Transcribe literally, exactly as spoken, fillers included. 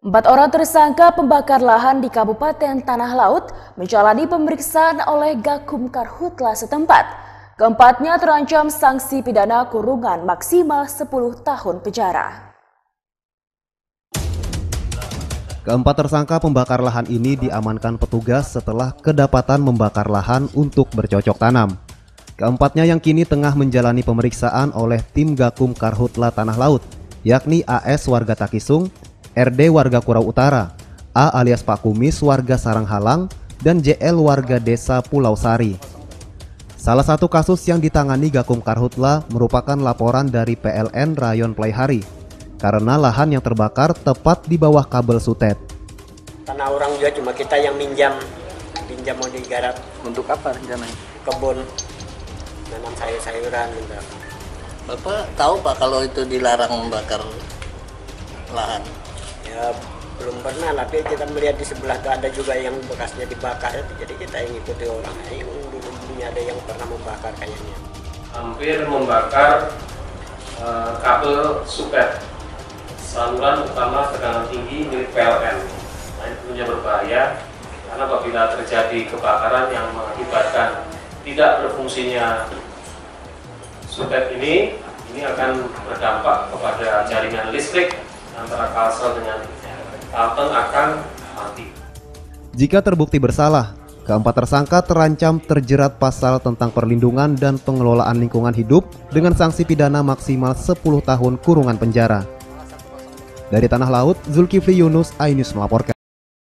Empat orang tersangka pembakar lahan di Kabupaten Tanah Laut menjalani pemeriksaan oleh Gakum Karhutla setempat. Keempatnya terancam sanksi pidana kurungan maksimal sepuluh tahun penjara. Keempat tersangka pembakar lahan ini diamankan petugas setelah kedapatan membakar lahan untuk bercocok tanam. Keempatnya yang kini tengah menjalani pemeriksaan oleh tim Gakum Karhutla Tanah Laut, yakni A S warga Takisung, R D warga Kurau Utara, A alias Pak Kumis warga Saranghalang, dan J L warga desa Pulau Sari. Salah satu kasus yang ditangani Gakum Karhutla merupakan laporan dari P L N Rayon Pelaihari karena lahan yang terbakar tepat di bawah kabel sutet. Tanah orang juga cuma kita yang minjam, pinjam mau digarap. Untuk apa rencananya? Kebun, nanam sayur-sayuran. Gitu. Bapak tahu Pak kalau itu dilarang membakar lahan? Ya belum pernah, tapi kita melihat di sebelah itu ada juga yang bekasnya dibakar, jadi kita yang ikuti orang yang dulunya ada yang pernah membakar kayaknya. Hampir membakar uh, kabel sutet saluran utama tegangan tinggi milik P L N. Nah, ini tentunya berbahaya karena apabila terjadi kebakaran yang mengakibatkan tidak berfungsinya sutet ini, ini akan berdampak kepada jaringan listrik antara Kalsel dengan Kalteng akan mati. Jika terbukti bersalah, keempat tersangka terancam terjerat pasal tentang perlindungan dan pengelolaan lingkungan hidup dengan sanksi pidana maksimal sepuluh tahun kurungan penjara. Dari Tanah Laut, Zulkifli Yunus, iNews melaporkan.